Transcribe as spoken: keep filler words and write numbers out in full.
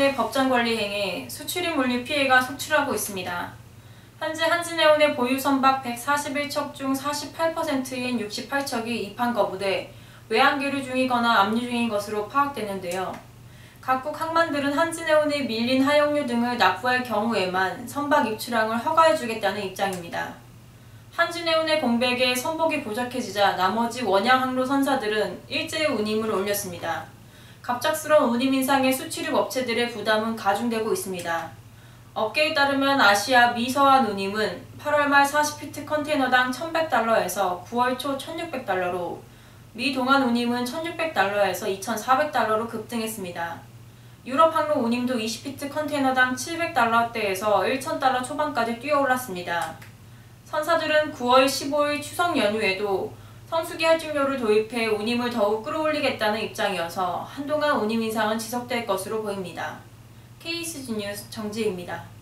한진네온의 법정 관리 행에 수출입 물류 피해가 속출하고 있습니다. 현재 한진네온의 보유 선박 백사십일 척 중 사십팔 퍼센트인 육십팔 척이 입항 거부돼 외항계류 중이거나 압류 중인 것으로 파악되는데요. 각국 항만들은 한진네온이 밀린 하역류 등을 납부할 경우에만 선박 입출항을 허가해주겠다는 입장입니다. 한진네온의 공백에 선복이 부족해지자 나머지 원양 항로 선사들은 일제히 운임을 올렸습니다. 갑작스러운 운임 인상에 수출입 업체들의 부담은 가중되고 있습니다. 업계에 따르면 아시아 미서한 운임은 팔월 말 사십 피트 컨테이너당 천백 달러에서 구월 초 천육백 달러로, 미 동안 운임은 천육백 달러에서 이천사백 달러로 급등했습니다. 유럽 항로 운임도 이십 피트 컨테이너당 칠백 달러대에서 천 달러 초반까지 뛰어올랐습니다. 선사들은 구월 십오일 추석 연휴에도 성수기 할증료를 도입해 운임을 더욱 끌어올리겠다는 입장이어서 한동안 운임 인상은 지속될 것으로 보입니다. 케이에스지 뉴스 정지혜입니다.